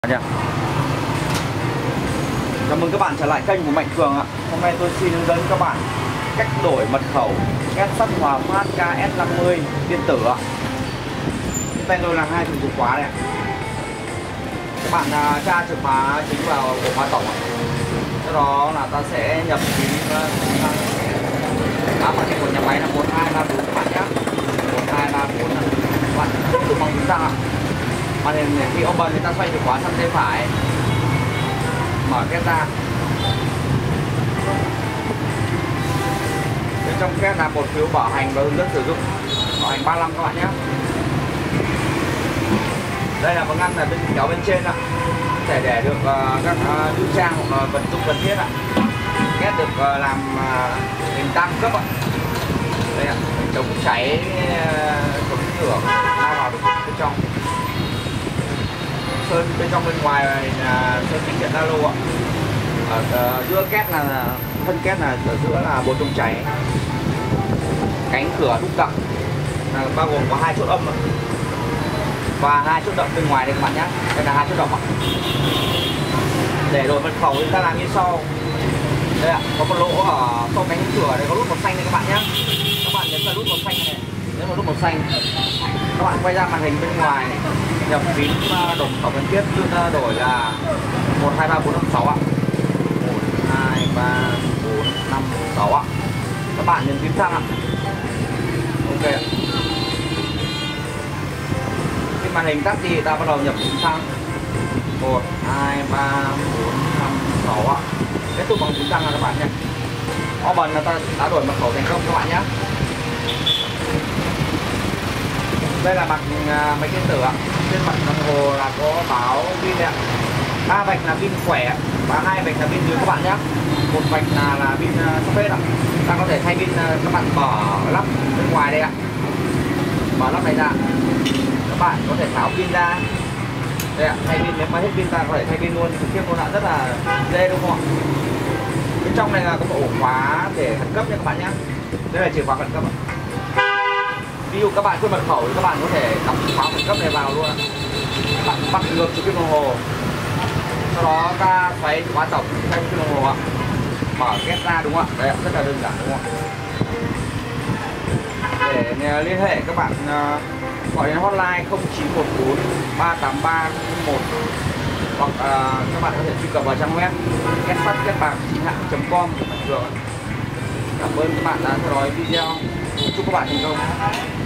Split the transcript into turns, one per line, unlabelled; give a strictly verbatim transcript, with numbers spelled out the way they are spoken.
Nha. Chào mừng các bạn trở lại kênh của Mạnh Cường ạ. Hôm nay tôi xin hướng dẫn các bạn cách đổi mật khẩu két sắt Hòa Phát K S năm mươi điện tử ạ. Trên tay tôi là hai thùng chìa khóa này. Các bạn uh, tra chìa khóa chính vào ổ khóa tổng ạ. Sau đó là ta sẽ nhập phím mã mật của nhà máy là một hai ba bốn các bạn nhé. một hai ba bốn các bạn tự bằng phím răng ạ. Màn hình khi ông bật thì ta xoay chìa khóa sang tay phải, mở két ra. Bên trong két là một phiếu bảo hành và hướng dẫn sử dụng, bảo hành ba năm các bạn nhé. Đây là một ngăn ở bên kéo bên trên ạ, để để được uh, các uh, nữ trang hoặc uh, vật dụng cần thiết ạ. Két được uh, làm uh, hình tam cấp ạ. Đây ạ, chống cháy, uh, chống lửa lao vào được bên trong. Sơn bên trong bên ngoài là sơn chỉnh điện alo ạ. Ở giữa két là thân két là ở giữa là bột chống cháy. Cánh cửa đúc cặp là bao gồm có hai chốt âm ạ. Và hai chốt động bên ngoài đây các bạn nhé. Đây là hai chốt động ạ. Để đổi mật khẩu chúng ta làm như sau. Đây ạ, có một lỗ ở sau cánh cửa này, có nút màu xanh đây các bạn nhé. Các bạn nhấn vào nút màu xanh này, nhấn vào nút màu xanh. Các bạn quay ra màn hình bên ngoài này, nhập phím đổi khẩu cần thiết, chúng đổi là một hai ba bốn năm sáu ạ. một hai ba bốn năm sáu ạ. Các bạn nhấn phím thăng ạ. Ok ạ. Khi màn hình tắt thì ta bắt đầu nhập phím thăng. một hai ba bốn năm sáu ạ. Tiếp tục bằng phím thăng là các bạn nhé. O bần là ta đã đổi mật khẩu thành công các bạn nhé. Đây là mặt uh, máy điện tử ạ. Trên mặt đồng hồ là có báo pin ạ. Ba vạch là pin khỏe và hai vạch là pin dưới các bạn nhé. Một vạch là là pin uh, sắp hết ạ. Ta có thể thay pin, uh, các bạn mở lắp bên ngoài đây ạ. Mở lắp này ra. Các bạn có thể tháo pin ra. Đây ạ, thay pin, nếu mà hết pin ta có thể thay pin luôn, trực tiếp luôn ạ, rất là dễ đúng không ạ? Bên trong này là có một ổ khóa để khẩn cấp nha các bạn nhé. Đây là chìa khóa khẩn cấp ạ. Ví dụ các bạn quên mật khẩu thì các bạn có thể cắm chìa khóa khẩn cấp này vào luôn ạ. Các bạn bắt ngược chụp kim đồng hồ. Sau đó ta xoáy chìa khóa tổng theo kim đồng hồ ạ. Mở két ra đúng không ạ? Đấy ạ, rất là đơn giản đúng không ạ? Để liên hệ các bạn gọi đến hotline không chín một bốn ba tám ba một hoặc uh, các bạn có thể truy cập vào trang web két sắt két bạc chính hãng chấm com của Mạnh Cường. Cảm ơn các bạn đã theo dõi video. Chúc các bạn thành công.